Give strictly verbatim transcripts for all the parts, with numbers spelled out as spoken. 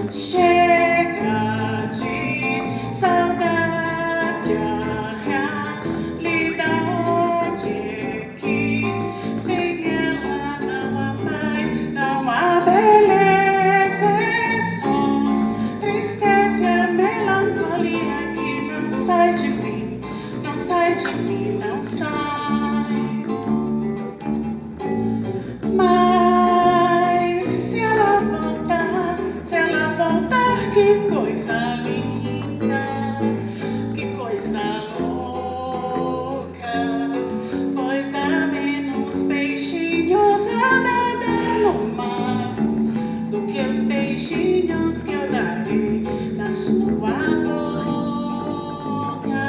Chega de saudade, a realidade é que sem ela não há paz, não há beleza, é só tristeza, melancolia que não sai de mim, não sai de mim, não sai. Mas se ela voltar, se ela voltar, que coisa linda, que coisa louca, pois há menos peixinhos a nadar no mar do que os beijinhos que eu darei na sua boca.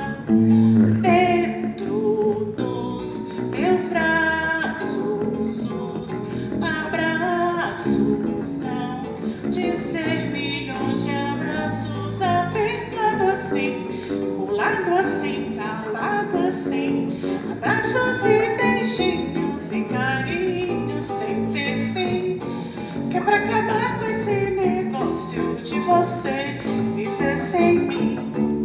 Dentro dos meus braços, os abraços são de ser milhões de abraços, apertado assim, colado assim, calado assim, abraços e beijinhos e carinhos sem ter fim, que é pra acabar com esse negócio de você viver sem mim.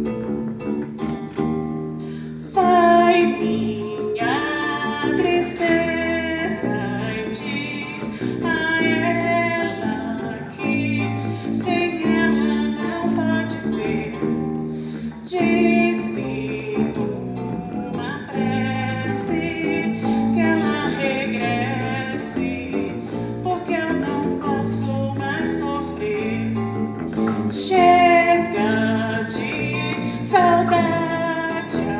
Vai minha tristeza e diz a ela que sem ela não pode ser. Diz-me numa prece que ela regresse, porque eu não posso mais sofrer. Chega de saudade, a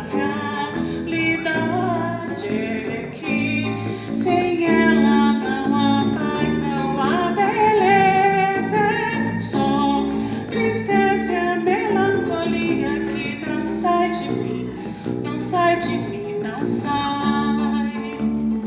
realidade é que sem ela não há paz, não há beleza, é só tristeza, melancolia que não sai de mim, não sai de mim, não sai.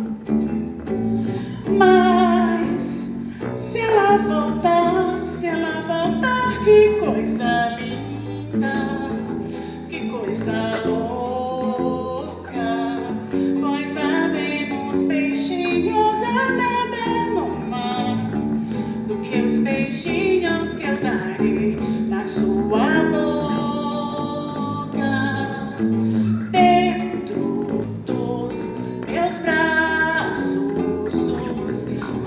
Mas se ela voltar, se ela voltar, que coisa linda, que coisa louca, pois há menos peixinhos a nadar no mar do que os beijinhos que eu darei na sua boca. Dentro dos meus braços, os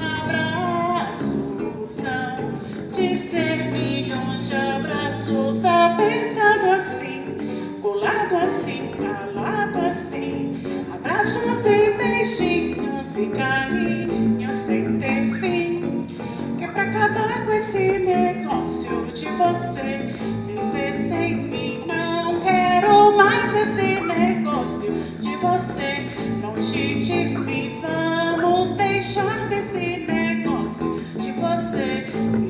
abraços são de ser milhões de abraços, apertado assim, colado assim, calado assim, abraços e beijinhos e carinhos sem ter fim, que é pra acabar com esse negócio de você viver sem mim. Não quero mais esse negócio de você longe de mim. Vamos deixar desse negócio de você